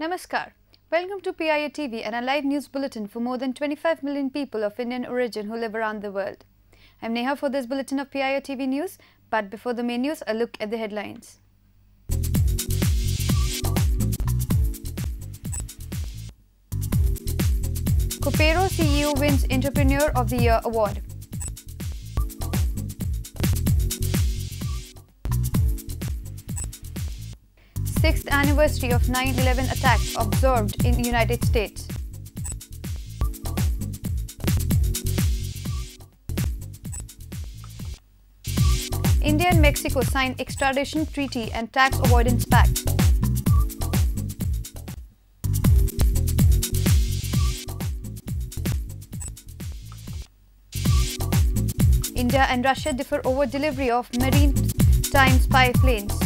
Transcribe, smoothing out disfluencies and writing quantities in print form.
Namaskar. Welcome to PIOtv and a live news bulletin for more than 25 million people of Indian origin who live around the world. I'm Neha for this bulletin of PIOtv news, but before the main news, a look at the headlines. Copero CEO wins Entrepreneur of the Year award. Sixth anniversary of 9/11 attacks observed in United States. India and Mexico signed extradition treaty and tax avoidance pact. India and Russia differ over delivery of maritime spy planes.